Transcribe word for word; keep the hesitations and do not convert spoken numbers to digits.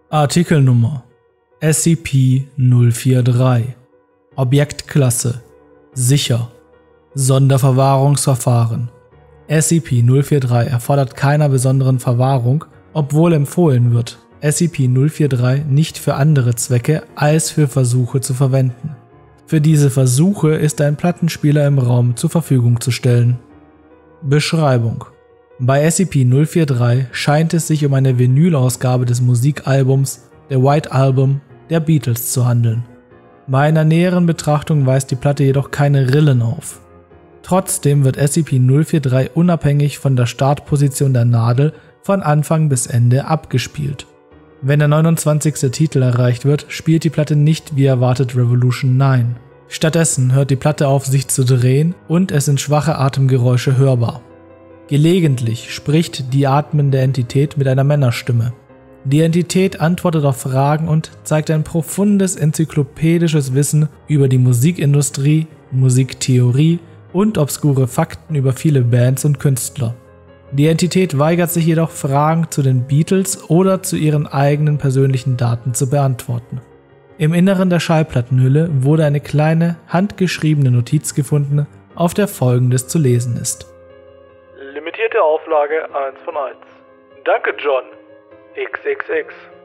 Artikelnummer S C P null vier drei Objektklasse Sicher Sonderverwahrungsverfahren S C P null vier drei erfordert keiner besonderen Verwahrung, obwohl empfohlen wird, S C P null vier drei nicht für andere Zwecke als für Versuche zu verwenden. Für diese Versuche ist ein Plattenspieler im Raum zur Verfügung zu stellen. Beschreibung: Bei S C P null vier drei scheint es sich um eine Vinylausgabe des Musikalbums The White Album der Beatles zu handeln. Bei einer näheren Betrachtung weist die Platte jedoch keine Rillen auf. Trotzdem wird S C P null vier drei unabhängig von der Startposition der Nadel von Anfang bis Ende abgespielt. Wenn der neunundzwanzigste Titel erreicht wird, spielt die Platte nicht wie erwartet Revolution neun. Stattdessen hört die Platte auf, sich zu drehen, und es sind schwache Atemgeräusche hörbar. Gelegentlich spricht die atmende Entität mit einer Männerstimme. Die Entität antwortet auf Fragen und zeigt ein profundes enzyklopädisches Wissen über die Musikindustrie, Musiktheorie und obskure Fakten über viele Bands und Künstler. Die Entität weigert sich jedoch, Fragen zu den Beatles oder zu ihren eigenen persönlichen Daten zu beantworten. Im Inneren der Schallplattenhülle wurde eine kleine, handgeschriebene Notiz gefunden, auf der Folgendes zu lesen ist: Limitierte Auflage eins von eins. Danke, John. X X X